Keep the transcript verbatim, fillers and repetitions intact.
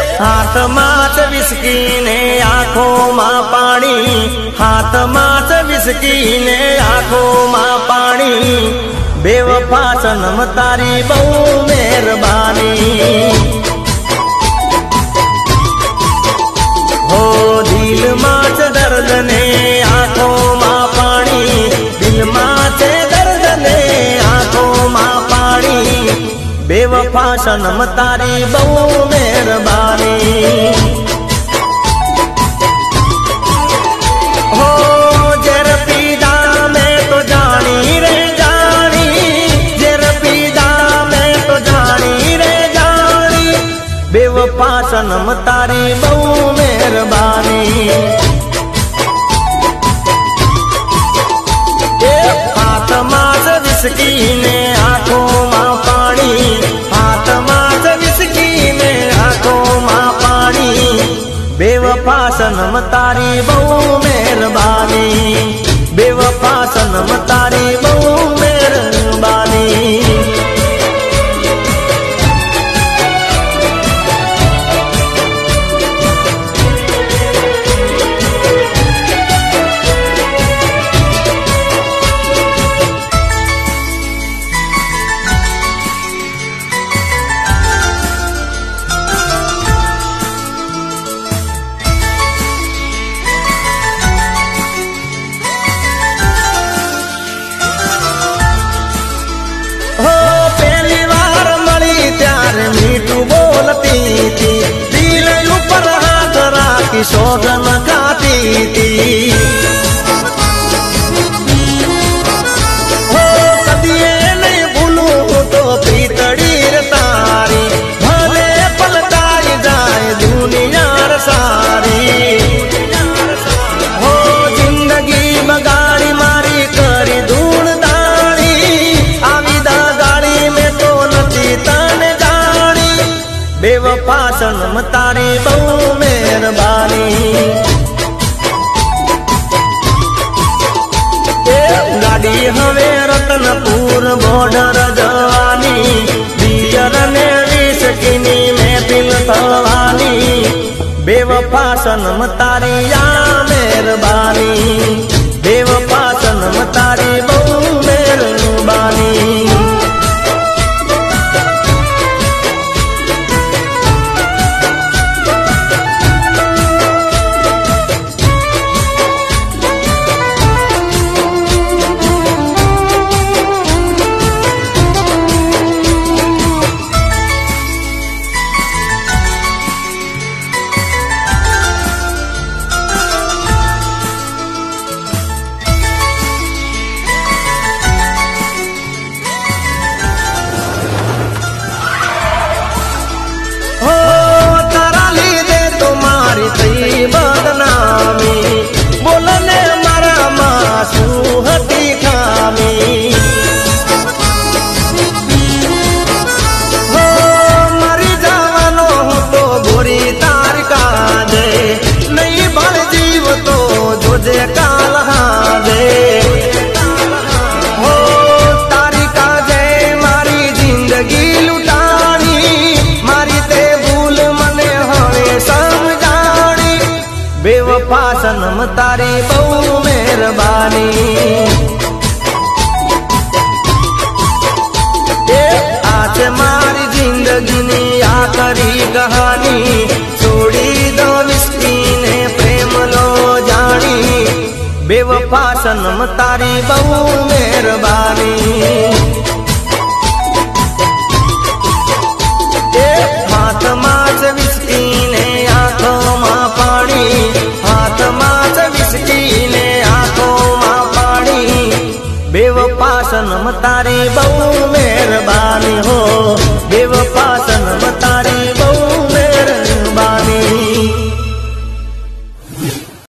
हाथ माच विस्की ने आंखों मां पानी, हाथ माच विस्की ने आंखों मां पानी। बेवफा सनम तारी बहु मेहरबानी। हो दिल माच दर्द ने आंखों मां पानी, दिल माच दर्द ने आंखों मां पानी। बेवफा सनम तारी बहु मेहरबानी। हो जर पीदा मैं तो जानी रे जानी, जर पीदा मैं तो जानी रे जानी। बेवफा सनम तारी बहु मेहरबानी। हाथ माच विस्की ने आंखों मां पानी, हाथ माच विस्की ने आंखों मां पानी। बेवफा सनम तारी बहु मेहरबानी, बेवफा सनम तारी बहु मेहरबानी। दिल ऊपर हाथ राखी शोधन खाती थी। हो कदिए नहीं भूलूं तो प्रीतड़ी तारी, भले पलटाई जाए दुनिया सारी। हो जिंदगी बगाड़ी मारी करी धूल दाड़ी, आविदा गाड़ी में तो नची तन जानी। बेवफा सनम तारी बहु मेहरबानी। गाड़ी हवे रतनपुर बॉर्डर जवानी, बियर ने विस्की में दिल थवानी। बेवफा सनम तारी या मेहरबानी, बेवफा सनम तारी बहु मेहरबानी। बदनामी बोलने मारा मासू हटी खामी। हो मरी जावानो तो गोरी तार का दे, नहीं बल जीव तो जोजे काल दे। हो तारी का जय मारी जिंदगी लुटानी, मारी ते भूल मने हवे समझानी। बेवफा सनम तारी बहु मेहरबानी। आज मारी जिंदगी ने आखरी कहानी, छोड़ी दो विस्की ने प्रेम लो जानी। बेवफा सनम तारी बहु मेहरबानी। हाथ माच विस्की ने आंखों मां पानी, हाथ माच विस्की ने आंखों मां पानी। बेवफा सनम तारी बहु मेहरबानी। हो बेवफा सनम